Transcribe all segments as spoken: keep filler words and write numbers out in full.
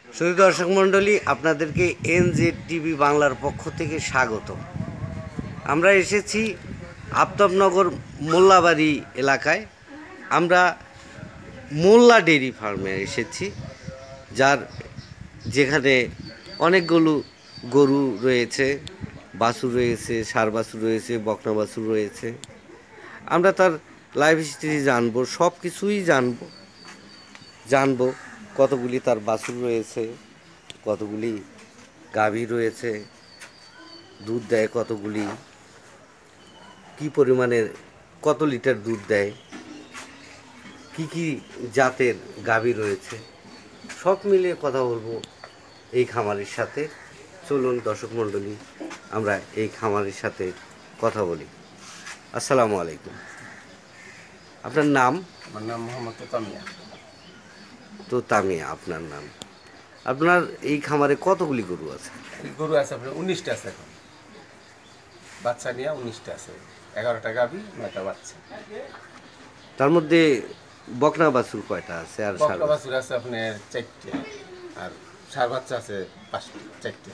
শুধু দর্শক মণ্ডলী, আপনাদেরকে এনজেড টিভি বাংলার পক্ষ থেকে স্বাগত। আমরা এসেছি আফতাবনগর মোল্লাবাড়ি এলাকায়। আমরা মোল্লা ডেইরি ফার্মে এসেছি, যার যেখানে অনেকগুলো গরু রয়েছে, বাছুর রয়েছে, ষাঁড় বাছুর রয়েছে, বকনা বাছুর রয়েছে। আমরা তার লাইফ হিস্ট্রি জানবো, সব কিছুই জানবো জানবো কতগুলি তার বাছুর রয়েছে, কতগুলি গাভী রয়েছে, দুধ দেয় কতগুলি, কি পরিমাণের কত লিটার দুধ দেয়, কি কি জাতের গাভী রয়েছে, সব মিলিয়ে কথা বলবো এই খামারের সাথে। চলুন দর্শক মণ্ডলী, আমরা এই খামারের সাথে কথা বলি। আসসালামু আলাইকুম। আপনার নাম? আমার নাম মোহাম্মদ তামিয়া। তো তামিয়া আপনার নাম। আপনার এই খামারে কতগুলি গরু আছে? গরু আছে আপনার উনিশটা আছে, এখন বাচ্চা নিয়ে উনিশটা আছে, এগারোটা গাভী, নয়টা বাচ্চা। তার মধ্যে বকনা বাছুর কয়টা আছে? আর বকনা বাছুর আছে আপনার চারটে, আর ষাঁড় বাচ্চা আছে পাঁচটা, চারটে।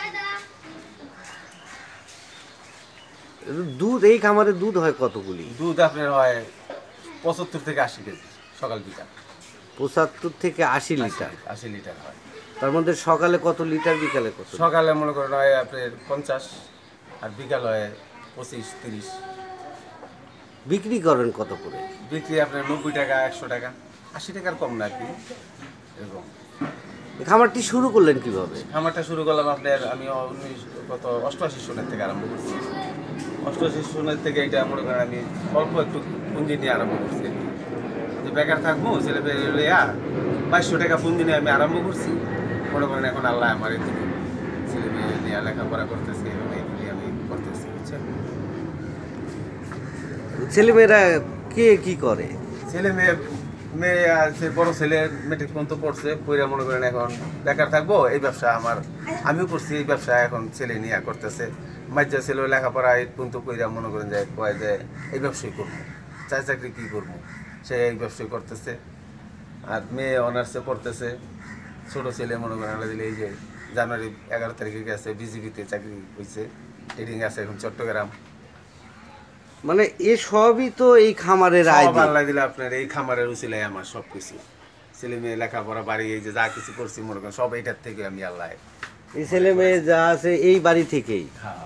দুধ এই খামারে দুধ হয় কতগুলি? দুধ আপনার হয় পঁচাত্তর থেকে আশি কেজি সকাল বিকাল। পঁচাত্তর থেকে আশি লিটার? আশি লিটার হয়। তার মধ্যে সকালে কত লিটার, বিকালে কত? সকালে মনে করেন হয় আপনার পঞ্চাশ, আর বিকাল হয় পঁচিশ তিরিশ। বিক্রি করেন কত করে? বিক্রি আপনার নব্বই টাকা, একশো টাকা, আশি টাকার কম না আর কি, এরকম। এই খামারটি শুরু করলেন কিভাবে? খামারটা শুরু করলাম আপনার আমি উনিশ গত অষ্টআশি সনের থেকে আরম্ভ করছি। অষ্টআশি সনের থেকে এটা মনে করেন আমি অল্প একটু পুঁজি নিয়ে আরম্ভ করছি, যে বেকার থাকবো ছেলে পেলে আর বাইশশো টাকা পুঁজি নিয়ে আমি আরম্ভ করছি। মনে করেন এখন আল্লাহ আমার এদিকে ছেলে মেয়ে নিয়ে লেখাপড়া করতেছে এবং এইগুলি আমি করতেছি, বুঝছেন। ছেলেমেয়েরা কে কি করে? ছেলে মেয়ে মেয়ে আছে, বড় ছেলে মেট্রিক পর্যন্ত পড়ছে, পড়ে মনে করেন এখন বেকার থাকবো, এই ব্যবসা আমার আমিও করছি, এই ব্যবসা এখন ছেলে নিয়ে করতেছে। মাঝে ছেলে লেখাপড়া এই পর্যন্ত কইরা মনে করেন যে কয় যে এই ব্যবসায় করবো, চাই চাকরি কী করবো, সে এই ব্যবসায় করতেছে। আর মেয়ে অনার্সে পড়তেছে। ছোটো ছেলে মনে করেন দিলে এই যে জানুয়ারি এগারো তারিখে গেছে বিজিবিতে চাকরি হয়েছে, ট্রেডিং আছে এখন চট্টগ্রাম। মানে এ সবই তো এই খামারের আয়। আল্লাহ দিলে আপনার এই খামারের উচিলাই আমার সব কিছু, ছেলে মেয়ে লেখাপড়া বাড়ি এই যে যা কিছু করছি মনে করেন সব এইটার থেকে আমি আল্লাহ। এই ছেলে মেয়ে যা আছে এই বাড়ি থেকেই। হ্যাঁ,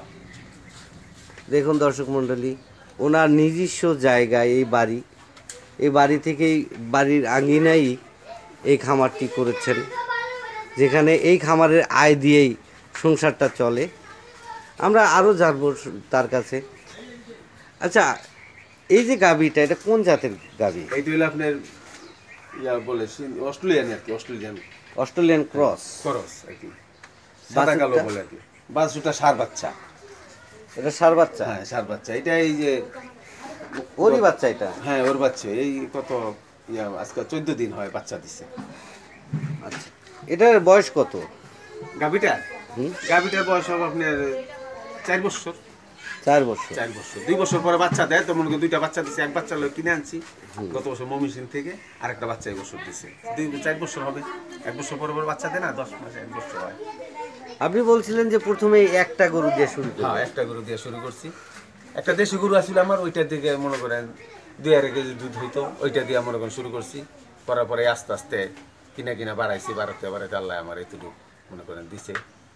দেখুন দর্শক মণ্ডলী, ওনার নিজস্ব জায়গায় এই বাড়ি, এই বাড়ি থেকেই বাড়ির আঙিনাই এই খামারটি করেছেন, যেখানে এই খামারের আয় দিয়েই সংসারটা চলে। আমরা আরও জানবো তার কাছে। আচ্ছা, এই যে গাভীটা, এটা কোন জাতের গাভী? এইটা হলো আপনার ইয়া বলে অস্ট্রেলিয়ান আর কি, অস্ট্রেলিয়ান অস্ট্রেলিয়ান ক্রস ক্রস আর কি, সাদা কালো বলে আর কি। বাছুরটা ষাঁড় বাচ্চা। এটা ষাঁড় বাচ্চা? হ্যাঁ, ষাঁড় বাচ্চা। এটা এই যে ওরই বাচ্চা এটা? হ্যাঁ, ওর বাচ্চা। এই কত ইয়া আজকে চোদ্দ দিন হয় বাচ্চা দিচ্ছে। আচ্ছা, এটার বয়স কত গাভীটা? হুম, গাভীটার বয়স হবে আপনার চার বছর। চার বছর? চার বছর, দুই বছর পরে বাচ্চা দেয়। তো মনে করি দুইটা বাচ্চা দিচ্ছে, এক বাচ্চা লোক কিনে আনছি গত বছর মমিসিন থেকে, আর একটা বাচ্চা এই বছর দিচ্ছে। দুই চার বছর হবে, এক বছর পরে পরে বাচ্চা দেয় না, দশ মাসে এক বছর হয়। আপনি বলছিলেন যে প্রথমে একটা গরু দিয়ে শুরু করলেন। হ্যাঁ, একটা গরু দিয়ে শুরু করছি। একটা দেশি গরু আসলে আমার, ওইটার দিকে মনে করেন দুই আড়াই কেজি দুধ হইতো, ওইটা দিয়ে মনে করেন শুরু করছি। করার পরে আস্তে আস্তে কিনা কিনা বাড়াইছি, বাড়াতে বাড়াতে আল্লাহ আমার এইটুকু মনে করেন দিছে।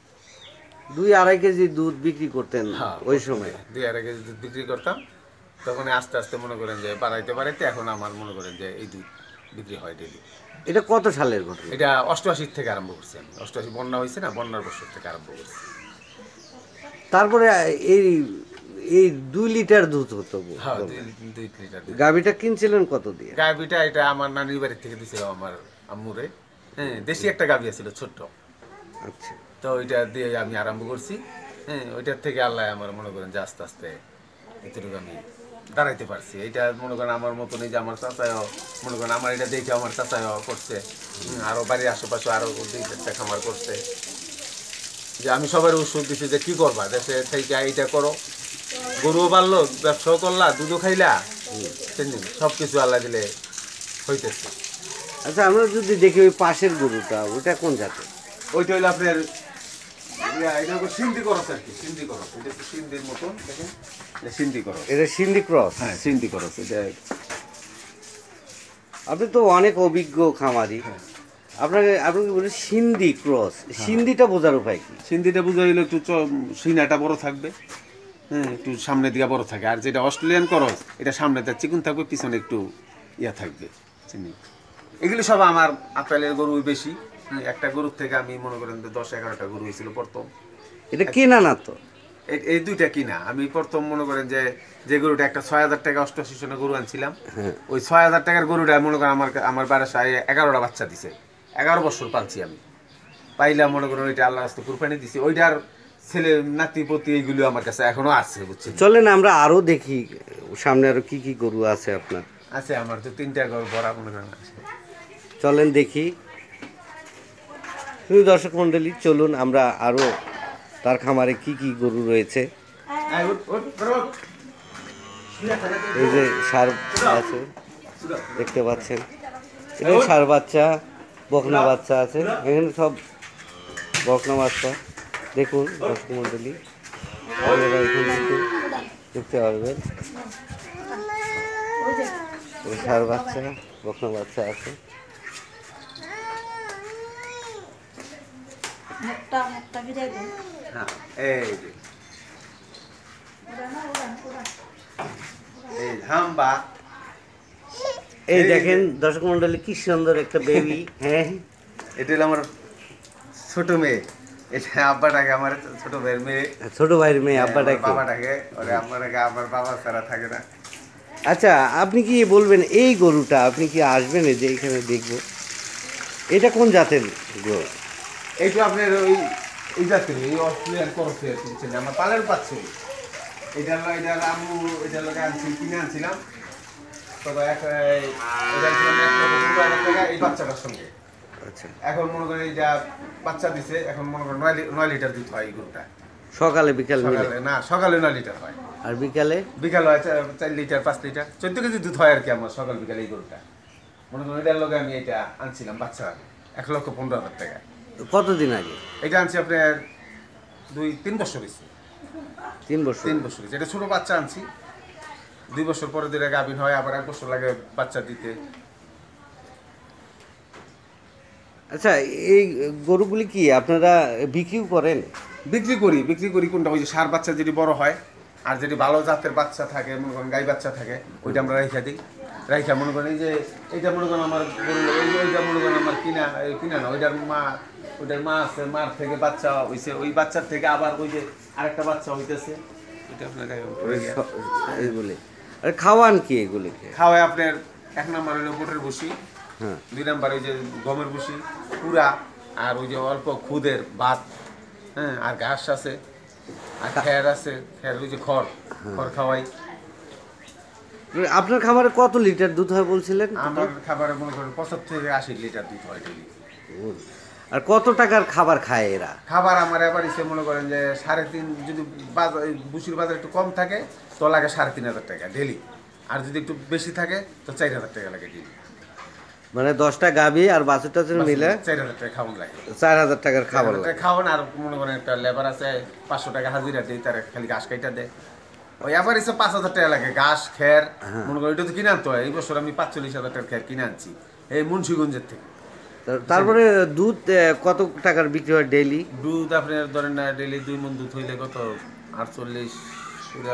দুই আড়াই কেজি দুধ বিক্রি করতেন? হ্যাঁ, ওই সময় দুই আড়াই কেজি দুধ বিক্রি করতাম। তখন আস্তে আস্তে মনে করেন যে বাড়াইতে বাড়াইতে এখন আমার মনে করেন যে এই দুধ বিক্রি হয় ডেলি। এটা কত সালের ঘটনা? এটা অষ্টআশি থেকে আরম্ভ করছি আমি। অষ্টআশি বন্যা হয়েছে না, বন্যার বছর থেকে আরম্ভ করছি। তারপরে এই এই দুই লিটার দুধ হতো? হ্যাঁ, দুই দুই লিটার। গাভীটা কিনছিলেন কত দিয়ে? গাভীটা এটা আমার নানির বাড়ির থেকে দিছিল আমার আম্মুরে। হ্যাঁ, দেশি একটা গাভী ছিল ছোট্ট। আচ্ছা, তো ওইটা দিয়ে আমি আরম্ভ করছি। হ্যাঁ, ওইটার থেকে আল্লাহ আমার মনে করেন যে আস্তে আস্তে এতটুকু আমি দাঁড়াইতে পারছি। এইটা মনে করেন আমার মতন এই যে আমার চাচাও মনে করেন আমার এটা দেখে আমার চাচাও করছে, আরও বাড়ির আশেপাশে আরও দুই চারটা খামার করছে। যে আমি সবার ওষুধ দিচ্ছি যে কী করবা, দেশে থেকে এইটা করো, গরুও বাড়লো, ব্যবসাও করলা, দুধও খাইলা, সব কিছু আল্লাহ দিলে হইতেছে। আচ্ছা, আমরা যদি দেখি ওই পাশের গরুটা, ওটা কোন জাতের? ওইটা হইলো আপনার ইয়া, এটা হলো সিন্ধি করস আর কি, সিন্ধি করস। এটা হচ্ছে সিন্ধির মতন, দেখেন এটা সিন্ধি করস। এটা সিন্ধি ক্রস। হ্যাঁ সিন্ধি করস এটা। আপনি তো অনেক অভিজ্ঞ খামারি, আপনাকে আপনাকে বলি সিন্ধি ক্রস, সিন্ধিটা বোঝার উপায় কি? সিন্ধিটা বুঝা হইলো একটু চ- সিনাটা বড় থাকবে, হ্যাঁ একটু সামনের দিকে বড় থাকে। আর যেটা অস্ট্রেলিয়ান করস এটা সামনেটা চিকুন থাকবে, পিছনে একটু ইয়া থাকবে চিনি। এগুলো সব আমার আপেলের গরু বেশি। হুম, একটা গরুর থেকে আমি মনে করেন যে দশ এগারোটা গরু হয়েছিল প্রথম। এটা কেনা না তো? এই- এই দুইটা কিনা। আমি প্রথম মনে করেন যে যে গরুটা একটা ছয় হাজার টাকা অষ্টআশি সনে গরু আনছিলাম, ওই ছয় হাজার টাকার গরুটা মনে করেন আমার আমার বারাসায় এগারোটা বাচ্চা দিছে। এগারো বছর পালছি আমি, পাইলাম মনে করেন ওইটা আল্লাহ রাস্তা কুরবানি দিছি। ওইটার ছেলে নাতি পতি এইগুলো আমার কাছে এখনো আছে বুঝছেন। চলেন আমরা আরো দেখি সামনে আরো কি কি গরু আছে আপনার। আছে আমার তো তিনটা গরু ভরা মনে করেন আছে। চলেন দেখি। প্রিয় দর্শক মন্ডলী, চলুন আমরা আরো তার খামারে কি কি গরু রয়েছে। এই উঠ, উঠ, বড় উঠ। এই যে ষাঁড় আছে দেখতে পাচ্ছেন, এটা ষাঁড় বাচ্চা, বকনা বাচ্চা আছে, এখানে সব বকনা বাচ্চা। দেখুন দর্শক মন্ডলী, আপনারা এখানে একটু দেখতে পারবেন, এই ষাঁড় বাচ্চা, বকনা বাচ্চা আছে। মুখটা মুখটা বিদায় দেন। হ্যাঁ, এই যে এই হাম্বা। এই দেখেন দর্শক মন্ডলী, কি সুন্দর একটা বেবি। হ্যাঁ, এটা হলো আমার ছোট মেয়ে। এটা আব্বাটাকে আমার ছোট ভাইয়ের মেয়ে। ছোট ভাইয়ের মেয়ে আমার আব্বাটাকে। বাবাটাকে, ওরে আব্বাটাকে আমার বাবা ছাড়া থাকে না। আচ্ছা, আপনি কি বলবেন এই গরুটা আপনি কি আসবেন এই যে এখানে দেখবো, এটা কোন জাতের গরু? এইটা আপনার ওই ওই জাতের এই অস্ট্রেলিয়ান করছে বুঝছেন, আমার পালের পাচ্ছে। এটা হলো এটা হলো আম্মু, এটা হলো আনছি কিনে আনছিলাম। তবে এক এই- এটা আনছিলাম এক লক্ষ পনেরো হাজার টাকা এই বাচ্চাটার সঙ্গে। আচ্ছা, এখন মনে করেন এই যা বাচ্চা দিছে, এখন মনে করেন নয় লি- নয় লিটার দুধ হয় এই গরুটা। সকালে বিকাল মিলে? সকালে না, সকালে নয় লিটার হয়, আর বিকালে? বিকাল হয় চার চার লিটার পাঁচ লিটার চোদ্দ কেজি দুধ হয় আর কি আমার সকাল বিকাল এই গরুটা। মনে করেন এটার লগে আমি এটা আনছিলাম বাচ্চা এক লক্ষ পনেরো হাজার টাকা। কতদিন আগে? এটা আনছি আপনার দুই তিন বছর হয়েছে। তিন বছর। তিন বছর হয়েছে। এটা ছোটো বাচ্চা আনছি, দুই বছর পরে দিলে গাভিন হয়, আবার এক বছর লাগে বাচ্চা দিতে। আচ্ছা, এই গরুগুলি কি আপনারা বিক্রিও করেন? বিক্রি করি, বিক্রি করি কোনটা ওই যে সার বাচ্চা যেটি বড় হয়, আর যেটি ভালো জাতের বাচ্চা থাকে মনে করেন গাই বাচ্চা থাকে, ওইটা আমরা রাইখা দিই। রাইখা মনে করেন এই যে এইটা মনে করেন আমার গরু, এই যে ওইটা মনে করেন আমার কিনা, এই কিনা না, ওইটার মা, ওইটার মা আছে, মার থেকে বাচ্চা হইছে, ওই বাচ্চার থেকে আবার ওই যে আরেকটা বাচ্চা হইতেছে। এটা আপনার এইগুলি আর খাওয়ান কি এগুলিকে? খাওয়ায় আপনার এক নম্বর হলো গোটের ভুসি, হ্যাঁ, দুই নম্বর ওই যে গমের ভুসি পুরা, আর ওই যে অল্প খুদের ভাত, হ্যাঁ, আর ঘাস আছে, আর খের আছে, খের ওই যে খড়, খড় খাওয়াই। আপনার খামারে কত লিটার দুধ হয় বলছিলেন? আমার খাবারে মনে করেন পঁচাত্তর থেকে আশি লিটার দুধ হয় ডেলি। আর কত টাকার খাবার খায় এরা? খাবার আমার এবার ইসে মনে করেন যে সাড়ে তিন, যদি বাজার বুসির বাজার একটু কম থাকে তো লাগে সাড়ে তিন হাজার টাকা ডেলি, আর যদি একটু বেশি থাকে তো চার হাজার টাকা লাগে ডেলি। মানে দশটা গাভী আর বাছুর টাছুর মিলে চার হাজার টাকা খাওয়ান লাগে। চার হাজার টাকার খাবার লাগে। খাওয়ান, আর মনে করেন একটা লেবার আছে পাঁচশো টাকা হাজিরা দেয়, তার খালি ঘাস কাইটা দেয়, ওই আবার এসে পাঁচ হাজার টাকা লাগে ঘাস খের। মনে করেন ওইটা তো কিনে আনতে হয়। এই বছর আমি পাঁচচল্লিশ হাজার টাকার খের কিনে আনছি এই মুন্সিগঞ্জের থেকে। তার- তারপরে দুধ আহ, কত টাকার বিক্রি হয় ডেইলি? দুধ আপনার ধরেন না ডেলি দুই মন দুধ হইলে কত আটচল্লিশ, পুরা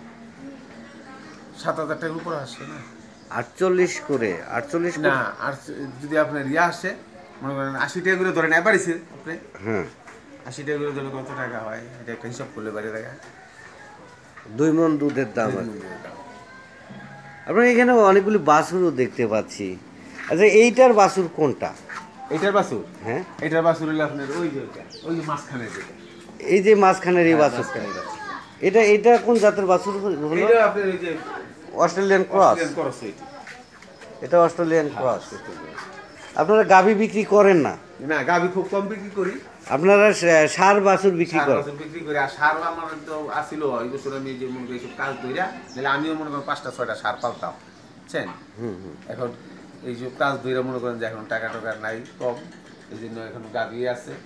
সাত হাজার টাকার উপরে আসছে না? আটচল্লিশ করে? আটচল্লিশ না, আর যদি আপনার ইয়ে আসে মনে করেন আশি টাকা করে ধরেন এবারিছে আপনি, হ্যাঁ, আশি টাকা করে ধরে কত টাকা হয় এটা একটা হিসাব করলে বাড়ি টাকা। দুই মন দুধের দাম আছে। আপনার এখানে অনেকগুলি বাছুরও দেখতে পাচ্ছি। আচ্ছা, এইটার বাছুর কোনটা? এইটার বাছুর, হ্যাঁ, এইটার বাছুর হইলে আপনার ওই যে ওইটা, ওই যে মাঝখানে যেটা, এই যে মাঝখানের এই বাছুরটা, মাঝখানের বাছুর। এটা এটা কোন জাতের বাছুর হলো? এইটা আপনার ওই যে অস্ট্রেলিয়ান ক্রস। অস্ট্রেলিয়ান ক্রস এইটা। এটা অস্ট্রেলিয়ান ক্রস। আপনারা গাভী বিক্রি করেন না? না, গাভী খুব কম বিক্রি করি, আপনারা সা- ষাঁড় বাছুর বিক্রি সার করেন? বাছুর বিক্রি করি। আর সার আমার তো আসিল এই বছর, আমি যে মনে করি এইসব কাজ ধইরা তাহলে আমিও মনে করেন পাঁচটা ছয়টা সার পালতাম, বুঝছেন। এখন এই যে কাজ ধইরা মনে করেন যে এখন টাকা টাকা নাই কম, এই জন্য এখন গাভী আছে,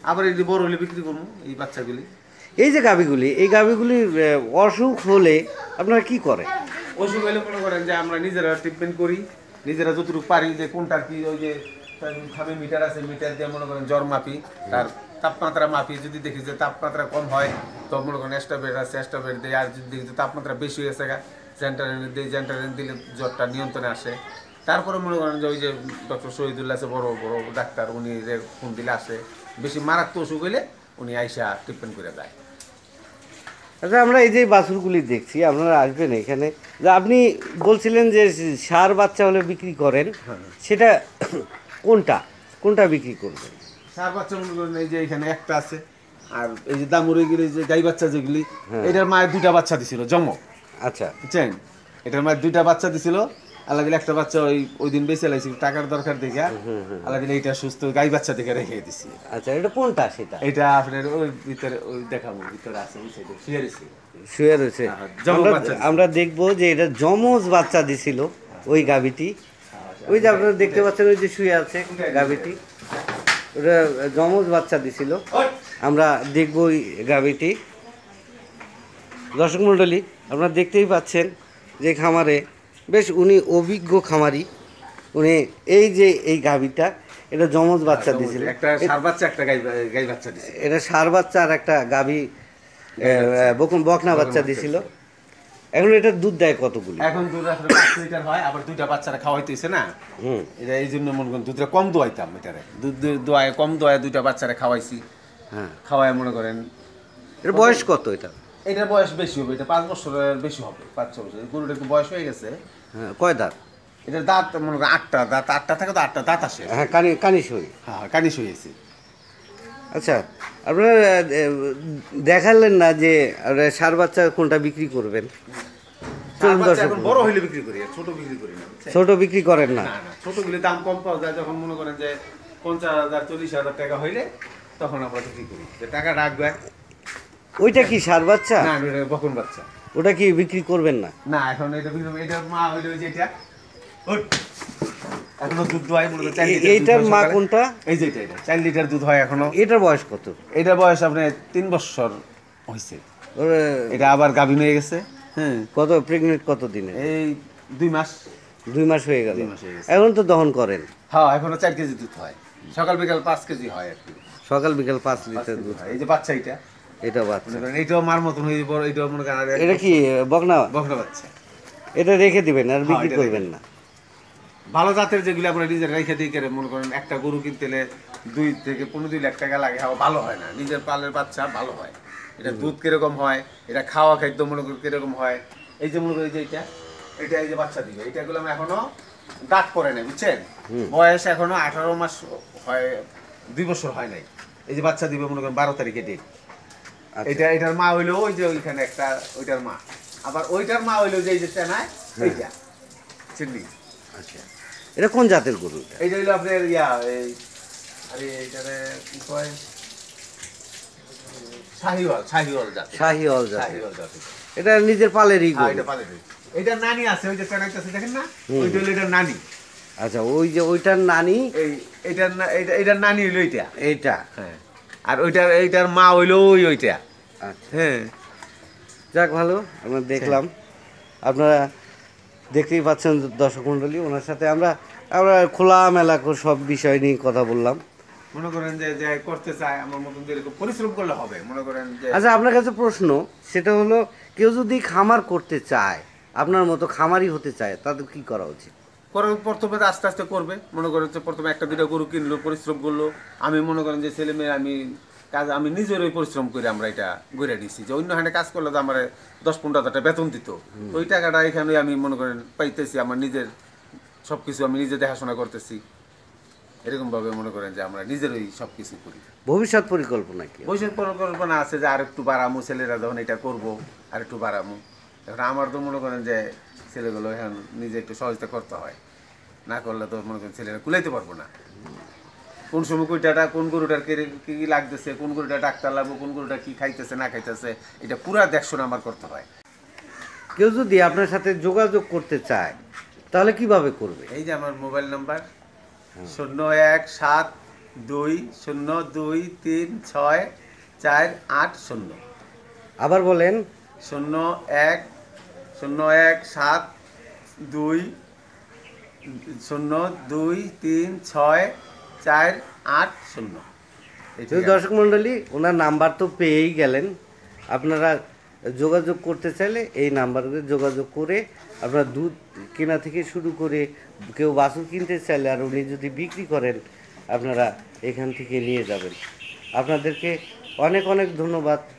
আবার এই যে বড় হলে বিক্রি করবো এই বাচ্চাগুলি। এই যে গাভীগুলি, এই গাভীগুলির আহ, অসুখ হলে আপনারা কি করেন? অসুখ হলে মনে করেন যে আমরা নিজেরা ট্রিটমেন্ট করি, নিজেরা যতটুকু পারি, যে কোনটার কি ওই যে খামে মিটার আছে, মিটার দিয়ে মনে করেন জ্বর মাপি, তার তাপমাত্রা মাপি, যদি দেখি যে তাপমাত্রা কম হয় তো মনে করেন এক্সট্রা বেড আছে, এক্সট্রা বেড দিই, আর যদি দেখি যে তাপমাত্রা বেশি হয়েছে গা জেন্টারিন দিই, জেন্টারিন দিলে জ্বরটা নিয়ন্ত্রণে আসে। তারপরে মনে করেন যে ওই যে ডক্টর শহীদুল্লাহ আছে বড় বড় ডাক্তার, উনি যে ফোন দিলে আসে, বেশি মারাত্মক অসুখ হলে উনি আইসা ট্রিটমেন্ট করে যায়। আচ্ছা, আমরা এই যে বাছুরগুলি দেখছি, আপনারা আসবেন এখানে, যে আপনি বলছিলেন যে সার বাচ্চা হলে বিক্রি করেন, সেটা কোনটা কোনটা বিক্রি করবেন? সার বাচ্চা মনে করেন এই যে এখানে একটা আছে, আর এই যে দামুরিগুলি যে গাই বাচ্চা যেগুলি, এটার মায়ের দুইটা বাচ্চা দিছিল জন্ম, আচ্ছা বুঝছেন, এটার মায়ের দুইটা বাচ্চা দিছিল। আল্লাহ দিলে একটা বাচ্চা ওই ওই দিন বেঁচে লাইছি, টাকার দরকার দেখে আল্লাহ দিলে এইটা সুস্থ গাই বাচ্চা দেখে রেখে দিছি। আচ্ছা, এটা কোনটা সেটা? এটা আপনার ওই ভিতরে ওই দেখাবো, ভিতরে আছে ওই সাইডে শুয়ে রয়েছে। শুয়ে রয়েছে। হ্যাঁ, জমজ আমরা- বাচ্চা দিছিল। আমরা দেখবো যে এটা যমজ বাচ্চা দিছিল ওই গাভীটি, ওই যে আপনারা দেখতে পাচ্ছেন ওই যে শুয়ে আছে গাভীটি, ওটা যমজ বাচ্চা দিছিল। আমরা দেখবো ওই গাভীটি। দর্শক মণ্ডলী, আপনারা দেখতেই পাচ্ছেন যে খামারে বেশ উনি অভিজ্ঞ খামারি, উনি এই যে এই গাভীটা এটা যমজ বাচ্চা দিছিল, একটা সার বাচ্চা একটা গাই গাই বাচ্চা দিছে। এটা সার বাচ্চা আর একটা গাভী বকন বকনা বাচ্চা দিছিল। এখন এটার দুধ দেয় কতগুলি? এখন দুধ আসলে পাঁচ লিটার হয়, আবার দুইটা বাচ্চারা খাওয়াইতেছে না, হুম, এটা এই জন্য মনে করেন দুধটা কম দোয়াইতাম, এটারে দুধ দোয়ায় কম দোয়ায় দুইটা বাচ্চারা খাওয়াইছি। হ্যাঁ, খাওয়ায় মনে করেন এর বয়স কত এটা? এটার বয়স বেশি হবে, এটা পাঁচ বছরের বেশি হবে, পাঁচ ছ বছর। গরুটা একটু বয়স হয়ে গেছে। হ্যাঁ, কয় দাঁত? এটার দাঁত মনে করেন আটটা দাঁত, আটটা থাকে তো আটটা দাঁত আসে। হ্যাঁ, কানি কানিস হই। হ্যাঁ হ্যাঁ, কানিস হয়েছে। আচ্ছা, আপনারা আহ, দেখালেন না যে আপনারা সার বাচ্চা কোনটা বিক্রি করবেন? চলুন বাচ্চা দর্শক, এখন বড় হইলে বিক্রি করি, আর ছোট বিক্রি করি না, বুঝছেন? ছোট বিক্রি করেন না? না না, ছোটগুলি দাম কম পাওয়া যায়, যখন মনে করেন যে পঞ্চাশ হাজার চল্লিশ হাজার টাকা হইলে তখন আমরা বিক্রি করি, যে টাকা রাখবে। ওইটা কি সার বাচ্চা? না, এটা বকন বাচ্চা। ওটা কি বিক্রি করবেন না? না, এখন এটা বিক্রি করবো। এটার মা হইলো ওই যে এটা, ওই, এখনো দুধ হয় মনে করেন চার এ- লিটার দুধ এইটার হয় মা সকালে। কোনটা? এই যে এটা, এটা চার লিটার দুধ হয় এখনো। এটার বয়স কত? এটার বয়স আপনার তিন বছর হয়েছে। ওর, এটা আবার গাভিন হয়ে গেছে। হ্যাঁ, কত প্রেগনেন্ট কত দিনে? এই দুই মাস। দুই মাস হয়ে গেল। দুই মাস হয়ে গেছে। এখন তো দহন করেন? হ্যাঁ, এখনো চার কেজি দুধ হয়, সকাল বিকাল পাঁচ কেজি হয় আর কি। সকাল বিকাল পাঁচ পাঁচ লিটার কেজি দুধ। হয়। এই যে বাচ্চা এটা, এটা বাচ্চা। মনে করেন এইটাও মার মতন হয়ে বড়, এইটাও মনে করেন আর- এটা কি বকনা? বকনা বাচ্চা। এটা রেখে দিবেন আর বিক্রি এটা করবেন না? ভালো জাতের যেগুলো আমরা নিজের রেখে দিই করে, মনে করেন একটা গরু কিনতে হলে দুই থেকে পনেরো দুই লাখ টাকা লাগে, হওয়া ভালো হয় না। নিজের পালের বাচ্চা ভালো হয়। এটা দুধ কিরকম হয়, এটা খাওয়া খাদ্য মনে করি কিরকম হয়। এই যে মনে করি যে এটা এটা এই যে বাচ্চা দিবে, এটাগুলো আমি এখনো দাঁত পরে নাই, বুঝছেন, বয়স এখনো আঠারো মাস হয়, দুই বছর হয় নাই। এই যে বাচ্চা দিবে মনে করেন বারো তারিখে ডেট। আচ্ছা। এটা এটার মা হইলো ওই যে ওইখানে একটা, ওইটার মা, আবার ওইটার মা হইলো যে এই যে চেনায় এইটা চিনি। আচ্ছা, এটা কোন জাতের গরু এটা? এইটা হইলো আপনার ইয়া, এই আরে এইটারে কি কয়, শাহিওয়াল, শাহিওয়াল জাত, শাহিওয়াল জাতের। শাহিওয়াল জাত। এটা নিজের পালেরই হ্যাঁ, গরু? এটা পালে দিই। এটা নানি আছে, ওই যে চেনাইতেছে দেখেন না, ওইটা হইলো এটার নানি। আচ্ছা, ওই যে ওইটার নানি, এই এটার না, এইটা এটার নানি হইলো এইটা। এইটা। হ্যাঁ, আর ওইটার এইটার মা হইলো ওই ওইটা। আচ্ছা, হ্যাঁ, যাক ভালো, আমরা দেখলাম। আপনারা দেখতেই পাচ্ছেন দর্শক মণ্ডলী, ওনার সাথে আমরা আমরা খোলামেলা করে সব বিষয় নিয়ে কথা বললাম। মনে করেন যে যে করতে চায় আমার মতন যেরকম পরিশ্রম করলে হবে, মনে করেন যে আচ্ছা, আপনার কাছে প্রশ্ন, সেটা হলো কেউ যদি খামার করতে চায়, আপনার মতো খামারি হতে চায়, তাদের কি করা উচিত? করার প্রথমে তো আস্তে আস্তে করবে। মনে করেন যে প্রথমে একটা দুইটা গরু কিনলো, পরিশ্রম করলো। আমি মনে করেন যে ছেলে মেয়ে, আমি কাজ আমি নিজেরই পরিশ্রম করে আমরা এটা গড়ে দিছি, যে অন্য হাতে কাজ করলে তো আমার দশ পনেরো হাজার টাকা বেতন দিত, ওই টাকাটা এখানে আমি মনে করেন পাইতেছি, আমার নিজের সব কিছু আমি নিজে দেখাশোনা করতেছি। এরকমভাবে মনে করেন যে আমরা নিজেরই সব কিছু করি। ভবিষ্যৎ পরিকল্পনা কি? ভবিষ্যৎ পরিকল্পনা আছে যে আর একটু বাড়ামো, ছেলেরা যখন এটা করবো আর একটু বাড়ামো। এখন আমার তো মনে করেন যে ছেলেগুলো এখন নিজে একটু সহজতা করতে হয়, না করলে তো মনে করেন ছেলেরা কুলাইতে পারবো না। কোন সময় কইটাটা কোন গরুটার কি কি লাগতেছে, কোন গরুটা ডাক্তার লাগবো, কোন গরুটা কি খাইতেছে না খাইতেছে, এটা পুরা দেখশন আমার করতে হয়। কেউ যদি আপনার সাথে যোগাযোগ করতে চায়, তাহলে কিভাবে করবে? এই যে আমার মোবাইল নাম্বার শূন্য এক সাত দুই শূন্য দুই তিন ছয় চার আট শূন্য। আবার বলেন। শূন্য এক শূন্য এক সাত দুই শূন্য দুই তিন ছয় চার আট শূন্য। এই তো ঠিকানা। দর্শক মণ্ডলী, ওনার নাম্বার তো পেয়েই গেলেন। আপনারা যোগাযোগ করতে চাইলে এই নাম্বারে যোগাযোগ করে আপনারা দুধ কেনা থেকে শুরু করে কেউ বাছুর কিনতে চাইলে আর উনি যদি বিক্রি করেন আপনারা এখান থেকে নিয়ে যাবেন। আপনাদেরকে অনেক অনেক ধন্যবাদ।